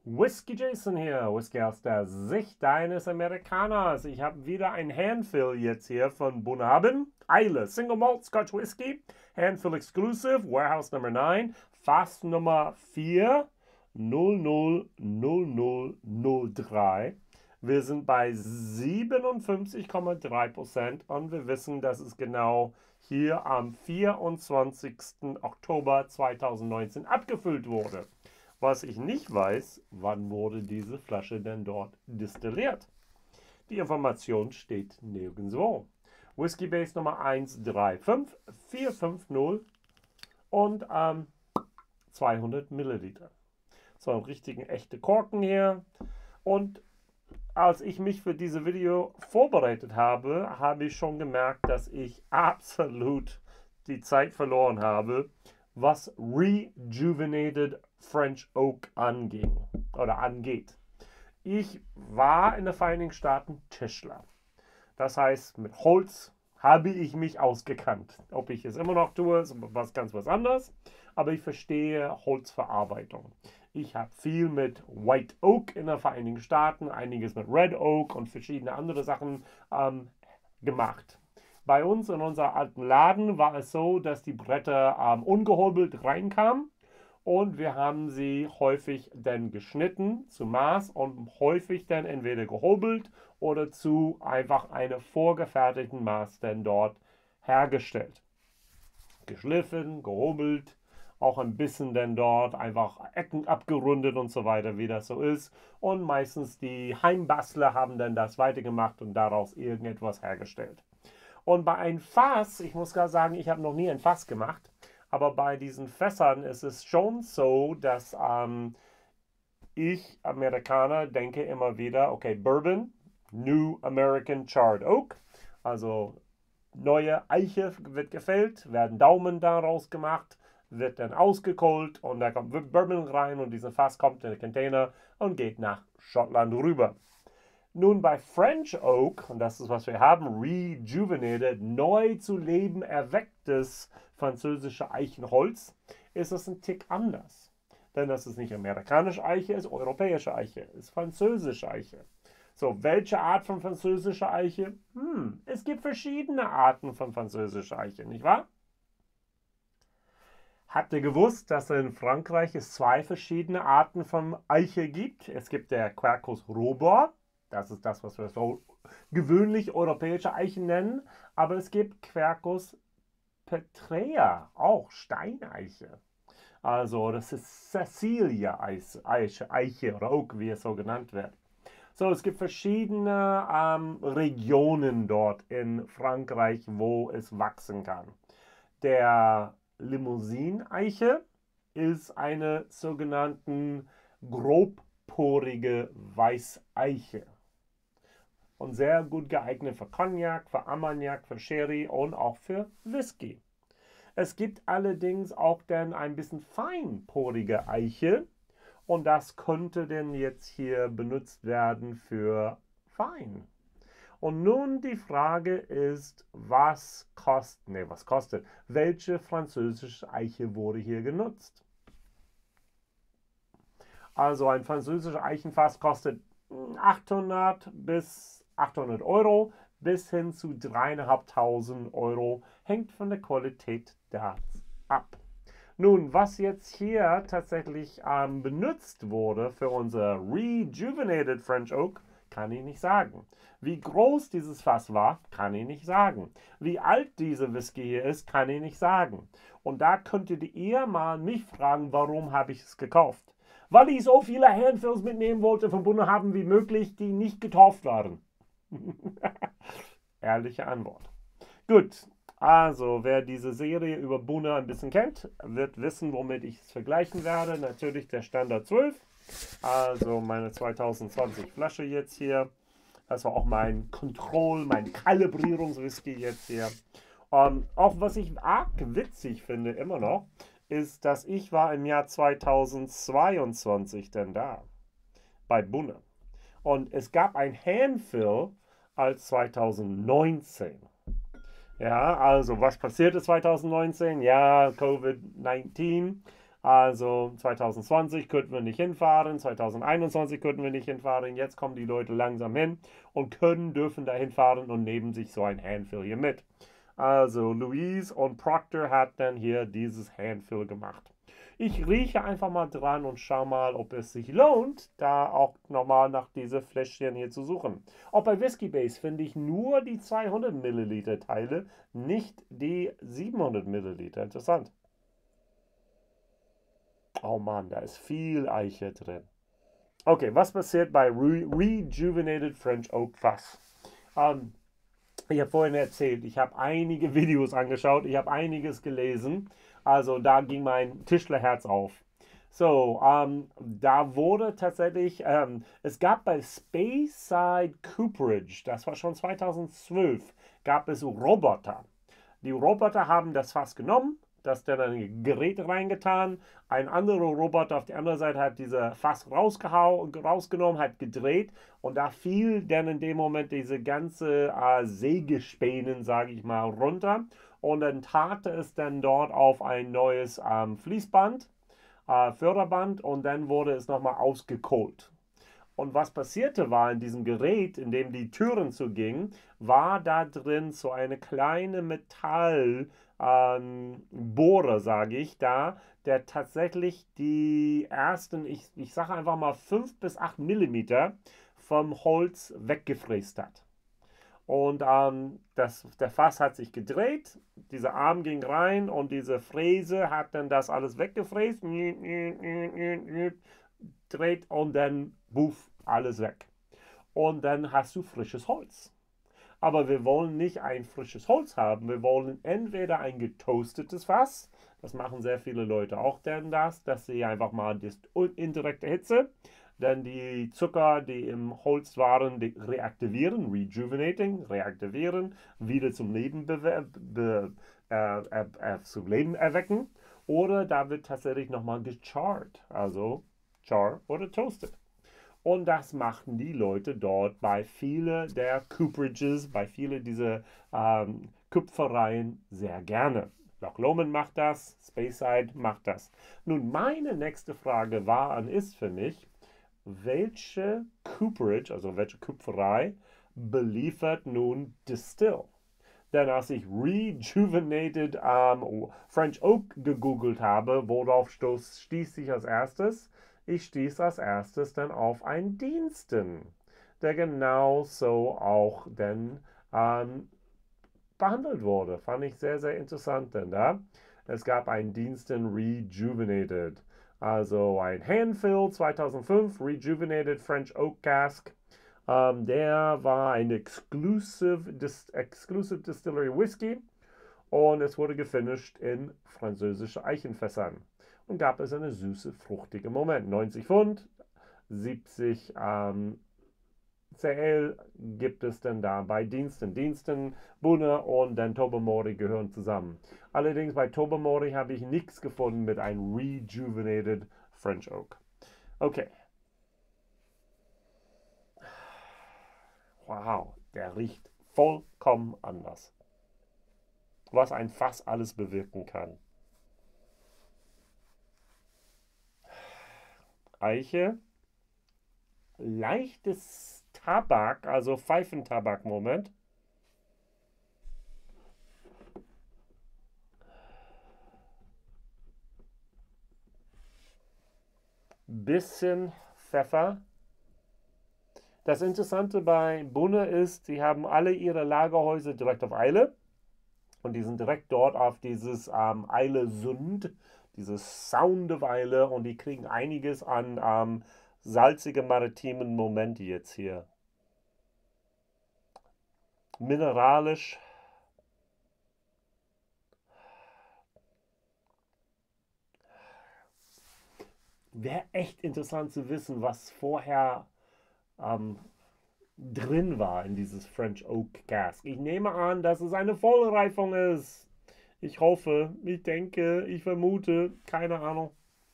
Whiskey Jason hier, Whisky aus der Sicht eines Amerikaners. Ich habe wieder ein Handfill jetzt hier von Bunnahabhain. Islay Single Malt Scotch Whisky, Handfill Exclusive, Warehouse Nummer 9, Fass Nummer 4, 000003. Wir sind bei 57,3% und wir wissen, dass es genau hier am 24. Oktober 2019 abgefüllt wurde. Was ich nicht weiß, wann wurde diese Flasche denn dort destilliert? Die Information steht nirgendwo. Whisky Base Nummer 135450 und 200 Milliliter. So einen richtigen echten Korken hier. Und als ich mich für dieses Video vorbereitet habe, habe ich schon gemerkt, dass ich absolut die Zeit verloren habe, was Rejuvenated French Oak angeht. Ich war in den Vereinigten Staaten Tischler. Das heißt, mit Holz habe ich mich ausgekannt. Ob ich es immer noch tue, ist was anderes. Aber ich verstehe Holzverarbeitung. Ich habe viel mit White Oak in den Vereinigten Staaten, einiges mit Red Oak und verschiedene andere Sachen gemacht. Bei uns in unserem alten Laden war es so, dass die Bretter ungehobelt reinkamen und wir haben sie häufig dann geschnitten zu Maß und häufig dann entweder gehobelt oder zu einfach einem vorgefertigten Maß dann dort hergestellt. Geschliffen, gehobelt, auch ein bisschen dann dort einfach Ecken abgerundet und so weiter, wie das so ist. Und meistens die Heimbastler haben dann das weitergemacht und daraus irgendetwas hergestellt. Und bei einem Fass, ich muss gerade sagen, ich habe noch nie ein Fass gemacht, aber bei diesen Fässern ist es schon so, dass ich, Amerikaner, denke immer wieder, okay, Bourbon, New American Charred Oak, also neue Eiche wird gefällt, werden Daumen daraus gemacht, wird dann ausgekohlt und da kommt Bourbon rein und dieser Fass kommt in den Container und geht nach Schottland rüber. Nun bei French Oak, und das ist was wir haben, rejuvenated, neu zu Leben erwecktes französische Eichenholz, ist es ein Tick anders. Denn das ist nicht amerikanische Eiche, ist europäische Eiche, ist französische Eiche. So, welche Art von französischer Eiche? Es gibt verschiedene Arten von französischer Eiche, nicht wahr? Habt ihr gewusst, dass in Frankreich es zwei verschiedene Arten von Eiche gibt? Es gibt der Quercus robur, das ist das, was wir so gewöhnlich europäische Eichen nennen, aber es gibt Quercus petrea, auch Steineiche. Also das ist Cecilia-Eiche oder Oak, wie es so genannt wird. So, es gibt verschiedene Regionen dort in Frankreich, wo es wachsen kann. Der Limousin-Eiche ist eine sogenannte grobporige Weißeiche und sehr gut geeignet für Cognac, für Armagnac, für Sherry und auch für Whisky. Es gibt allerdings auch dann ein bisschen feinporige Eiche und das könnte denn jetzt hier benutzt werden für Wein. Und nun die Frage ist, welche französische Eiche wurde hier genutzt? Also ein französischer Eichenfass kostet 800 bis 800 Euro bis hin zu 3.500 Euro, hängt von der Qualität ab. Nun, was jetzt hier tatsächlich benutzt wurde für unser Rejuvenated French Oak, kann ich nicht sagen. Wie groß dieses Fass war, kann ich nicht sagen. Wie alt diese Whisky hier ist, kann ich nicht sagen. Und da könntet ihr mal mich fragen, warum habe ich es gekauft? Weil ich so viele Handfills mitnehmen wollte, verbunden haben wie möglich, die nicht getauft waren. Ehrliche Antwort. Gut, also wer diese Serie über Bunna ein bisschen kennt, wird wissen, womit ich es vergleichen werde. Natürlich der Standard 12. Also meine 2020 Flasche jetzt hier. Das war auch mein mein Kalibrierungswhisky jetzt hier. Auch was ich arg witzig finde immer noch, ist, dass ich war im Jahr 2022 denn da. Bei Bunna. Und es gab ein Handfill als 2019. Ja, also was passierte 2019? Ja, Covid-19. Also 2020 könnten wir nicht hinfahren, 2021 könnten wir nicht hinfahren. Jetzt kommen die Leute langsam hin und dürfen da hinfahren und nehmen sich so ein Handfill hier mit. Also Louise und Proctor hat dann hier dieses Handfill gemacht. Ich rieche einfach mal dran und schau mal, ob es sich lohnt, da auch nochmal nach diese Fläschchen hier zu suchen. Auch bei Whiskey Base finde ich nur die 200 Milliliter Teile, nicht die 700 Milliliter. Interessant. Oh Mann, da ist viel Eiche drin. Okay, was passiert bei Rejuvenated French Oak Fass? Ähm, Ich habe vorhin erzählt, ich habe einige Videos angeschaut, ich habe einiges gelesen. Also da ging mein Tischlerherz auf. So, da wurde tatsächlich, es gab bei Speyside Cooperage, das war schon 2012, gab es Roboter. Die Roboter haben das Fass genommen, das dann ein Gerät reingetan. Ein anderer Roboter auf der anderen Seite hat diese Fass rausgenommen, hat gedreht und da fiel dann in dem Moment diese ganze Sägespänen, sage ich mal, runter. Und dann tat es dann dort auf ein neues Fließband, Förderband und dann wurde es nochmal ausgekohlt. Und was passierte war in diesem Gerät, in dem die Türen zugingen, war da drin so eine kleine Metallbohrer, sage ich, da, der tatsächlich die ersten, ich sage einfach mal 5 bis 8 Millimeter vom Holz weggefräst hat. Und der Fass hat sich gedreht, dieser Arm ging rein und diese Fräse hat dann das alles weggefräst, dreht und dann buff, alles weg. Und dann hast du frisches Holz. Aber wir wollen nicht ein frisches Holz haben. Wir wollen entweder ein getoastetes Fass. Das machen sehr viele Leute auch denn das, dass sie einfach mal die indirekte Hitze, dann die Zucker, die im Holz waren, die reaktivieren, reaktivieren, wieder zum Leben, zum Leben erwecken. Oder da wird tatsächlich nochmal gecharred, also char oder toasted. Und das machten die Leute dort bei vielen der Cooperages, bei vielen dieser Kupfereien sehr gerne. Loch Lomond macht das, Speyside macht das. Nun, meine nächste Frage war und ist für mich, welche Cooperage, also welche Kupferei, beliefert nun Distill? Denn als ich Rejuvenated French Oak gegoogelt habe, worauf stieß ich als erstes? Ich stieß als erstes dann auf einen Diensten, der genauso auch dann behandelt wurde. Fand ich sehr, sehr interessant, denn da es gab einen Diensten Rejuvenated. Also ein Handfill 2005, Rejuvenated French Oak Cask. Der war ein Exclusive Distillery Whisky und es wurde gefinished in französische Eichenfässern und gab es eine süße, fruchtige Moment. 90 Pfund, 70 CL gibt es denn da bei Diensten. Diensten, Bunne und dann Tobermory gehören zusammen. Allerdings bei Tobermory habe ich nichts gefunden mit einem Rejuvenated French Oak. Okay. Wow, der riecht vollkommen anders. Was ein Fass alles bewirken kann. Eiche, leichtes Tabak, also Pfeifentabak-Moment. Bisschen Pfeffer. Das Interessante bei Bunne ist, sie haben alle ihre Lagerhäuser direkt auf Eile. Und die sind direkt dort auf dieses Eile Sund, dieses Soundeweile. Und die kriegen einiges an salzige maritimen Momente jetzt hier. Mineralisch. Wäre echt interessant zu wissen, was vorher ähm, drin war in dieses French Oak Cask. Ich nehme an, dass es eine Vollreifung ist. Ich hoffe, ich denke, ich vermute, keine Ahnung.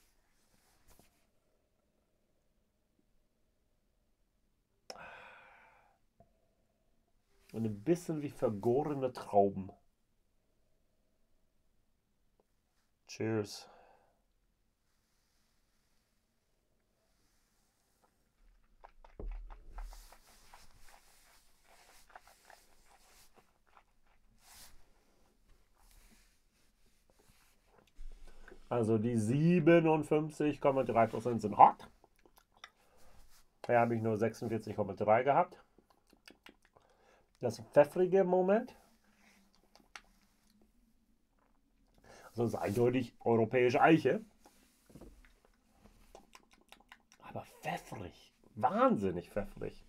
Und ein bisschen wie vergorene Trauben. Cheers. Also die 57,3% sind hot. Hier habe ich nur 46,3 gehabt. Das pfeffrige Moment. Also das ist eindeutig europäische Eiche. Aber pfeffrig. Wahnsinnig pfeffrig.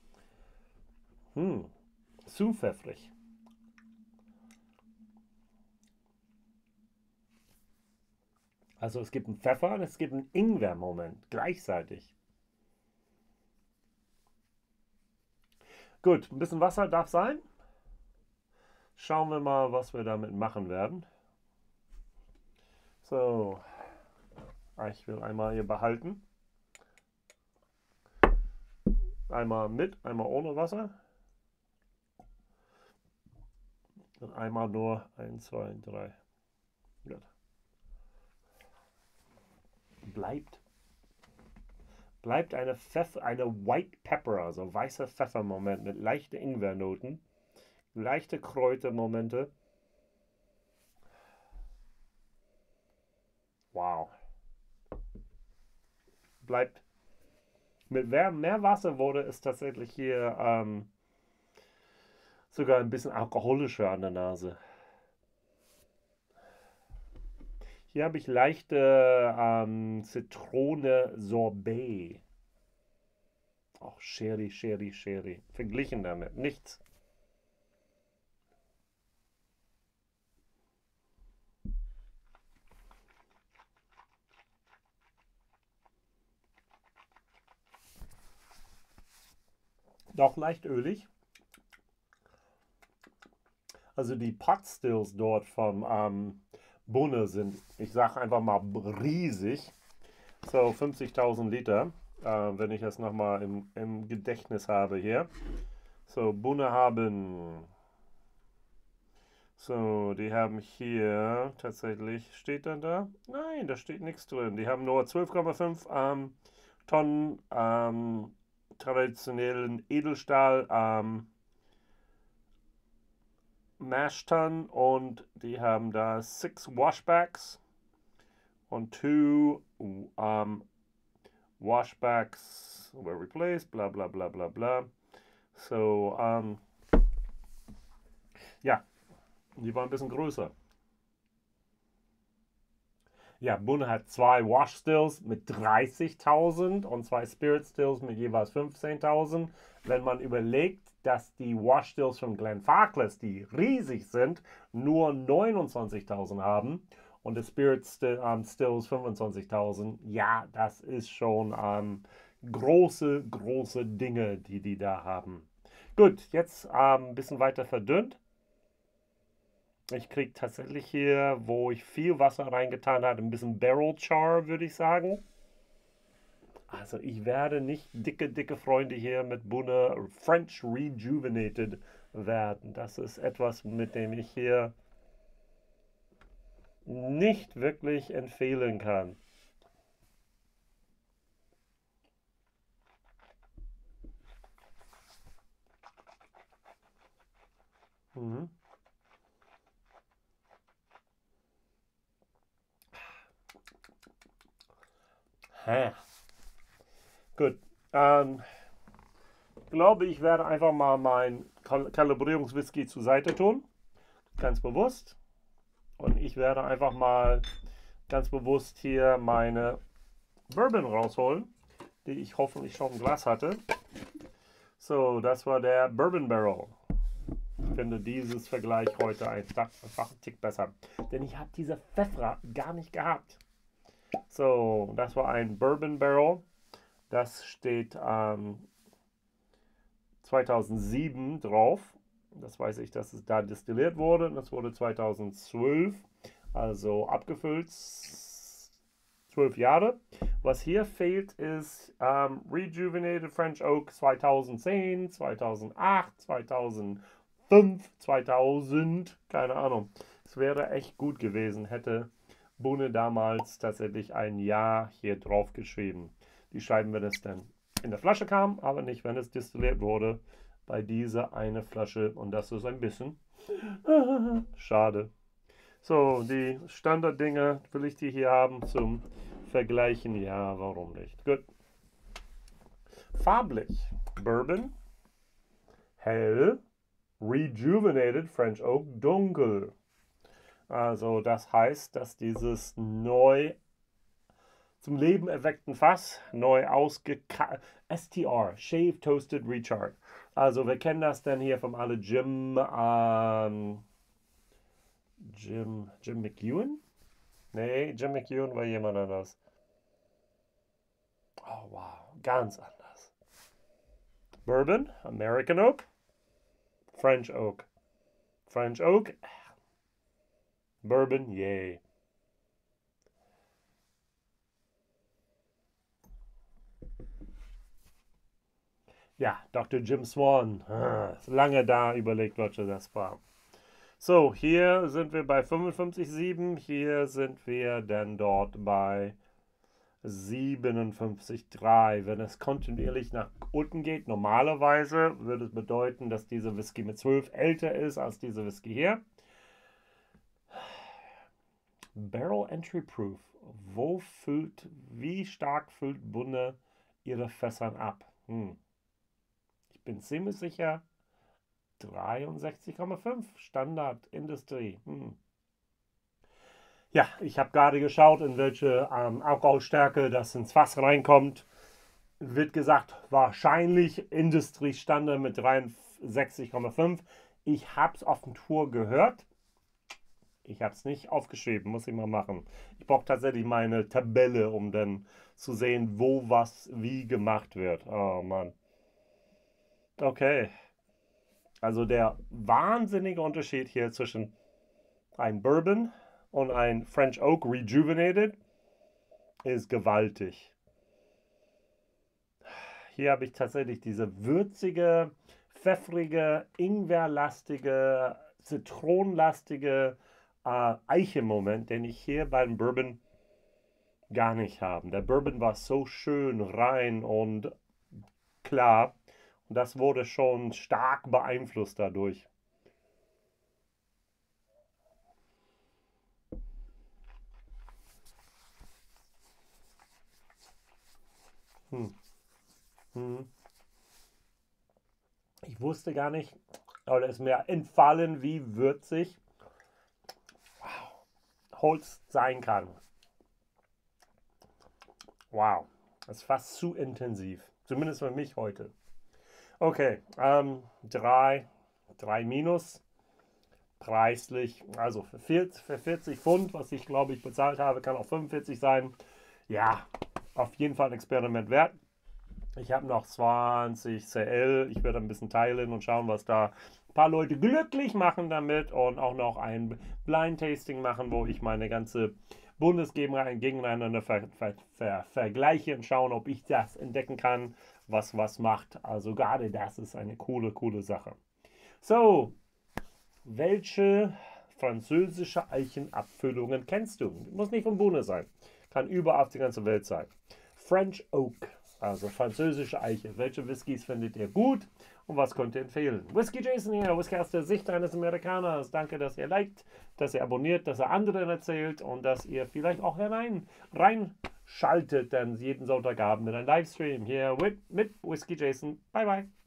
Zu pfeffrig. Also es gibt einen Pfeffer und es gibt einen Ingwer-Moment gleichzeitig. Gut, ein bisschen Wasser darf sein. Schauen wir mal, was wir damit machen werden. So, ich will einmal hier behalten. Einmal mit, einmal ohne Wasser. Und einmal nur 1, 2, 3. Gut. Bleibt eine White Pepper, also weißer Pfeffermoment mit leichten Ingwernoten, leichte Kräutermomente. Wow. Bleibt. Mit mehr Wasser wurde es tatsächlich hier sogar ein bisschen alkoholischer an der Nase. Hier habe ich leichte Zitrone-Sorbet. Auch Sherry. Verglichen damit nichts. Doch leicht ölig. Also die Pot Stills dort vom Bunne sind, ich sage einfach mal riesig. So 50.000 Liter, wenn ich das nochmal im Gedächtnis habe hier. So, Bunne haben, so, die haben hier tatsächlich, steht dann da? Nein, da steht nichts drin. Die haben nur 12,5 Tonnen traditionellen Edelstahl Mash-Tun und die haben da 6 Washbacks und 2 Washbacks were replaced, bla bla bla bla bla. So, ja, die waren ein bisschen größer. Ja, Bunne hat 2 Wash Stills mit 30.000 und 2 Spirit Stills mit jeweils 15.000. Wenn man überlegt, dass die Wash Stills von Glenfarclas, die riesig sind, nur 29.000 haben und die Spirit Stills 25.000, ja, das ist schon große Dinge, die da haben. Gut, jetzt ein bisschen weiter verdünnt. Ich kriege tatsächlich hier, wo ich viel Wasser reingetan habe, ein bisschen Barrel Char, würde ich sagen. Also ich werde nicht dicke Freunde hier mit Bunne French Rejuvenated werden. Das ist etwas, mit dem ich hier nicht wirklich empfehlen kann. Mhm. Gut. Glaube ich werde einfach mal mein Kalibrierungswhisky zur Seite tun. Ganz bewusst. Und ich werde einfach mal ganz bewusst hier meine Bourbon rausholen, die ich hoffentlich schon im Glas hatte. So, das war der Bourbon Barrel. Ich finde dieses Vergleich heute einfach einen Tick besser. Denn ich habe diese Pfeffer gar nicht gehabt. So, das war ein Bourbon Barrel. Das steht 2007 drauf. Das weiß ich, dass es da destilliert wurde. Das wurde 2012, also abgefüllt. 12 Jahre. Was hier fehlt, ist Rejuvenated French Oak 2010, 2008, 2005, 2000. Keine Ahnung. Es wäre echt gut gewesen, hätte Bunne damals tatsächlich ein Jahr hier drauf geschrieben. Die schreiben, wenn es dann in der Flasche kam, aber nicht, wenn es destilliert wurde. Bei dieser eine Flasche. Und das ist ein bisschen schade. So, die Standarddinge will ich die hier haben zum Vergleichen. Ja, warum nicht? Gut. Farblich. Bourbon, hell, rejuvenated French Oak, dunkel. Also das heißt, dass dieses neu zum Leben erweckten Fass neu STR, Shave Toasted Recharred. Also wir kennen das dann hier vom alle Jim McEwan? Nee, Jim McEwan war jemand anders. Oh wow, ganz anders. Bourbon, American Oak, French Oak. French Oak, Bourbon, yay. Ja, Dr. Jim Swan. Lange da überlegt, was das war. So, hier sind wir bei 55,7. Hier sind wir dann dort bei 57,3. Wenn es kontinuierlich nach unten geht, normalerweise würde es bedeuten, dass dieser Whisky mit 12 älter ist als dieser Whisky hier. Barrel Entry Proof. Wie stark füllt Bunde ihre Fässern ab? Ich bin ziemlich sicher 63,5 Standard Industrie. Ja, ich habe gerade geschaut, in welche Alkoholstärke das ins Fass reinkommt. Wird gesagt, wahrscheinlich Industriestandard mit 63,5. Ich habe es auf dem Tour gehört. Ich habe es nicht aufgeschrieben, muss ich mal machen. Ich brauche tatsächlich meine Tabelle, um dann zu sehen, wo was wie gemacht wird. Oh Mann. Okay. Also der wahnsinnige Unterschied hier zwischen ein Bourbon und ein French Oak Rejuvenated ist gewaltig. Hier habe ich tatsächlich diese würzige, pfeffrige, ingwerlastige, zitronenlastige Eiche-Moment, den ich hier beim Bourbon gar nicht habe. Der Bourbon war so schön rein und klar. Und das wurde schon stark beeinflusst dadurch. Hm. Hm. Ich wusste gar nicht, oder ist mir entfallen, wie würzig Holz sein kann. Wow, das ist fast zu intensiv. Zumindest für mich heute. Okay, 3 minus. Preislich, also für 40 Pfund, was ich glaube ich bezahlt habe, kann auch 45 sein. Ja, auf jeden Fall ein Experiment wert. Ich habe noch 20 CL. Ich werde ein bisschen teilen und schauen, was da ein paar Leute glücklich machen damit und auch noch ein Blind Tasting machen, wo ich meine ganze gegeneinander vergleiche und schauen, ob ich das entdecken kann, was macht. Also gerade das ist eine coole Sache. So, welche französische Eichenabfüllungen kennst du? Muss nicht von Bohne sein. Kann überall auf der ganzen Welt sein. French Oak, also französische Eiche. Welche Whiskys findet ihr gut und was könnt ihr empfehlen? Whisky Jason hier, Whisky aus der Sicht eines Amerikaners. Danke, dass ihr liked, dass ihr abonniert, dass ihr anderen erzählt und dass ihr vielleicht auch reinschaltet, denn jeden Sonntagabend mit einem Livestream hier mit Whisky Jason. Bye, bye.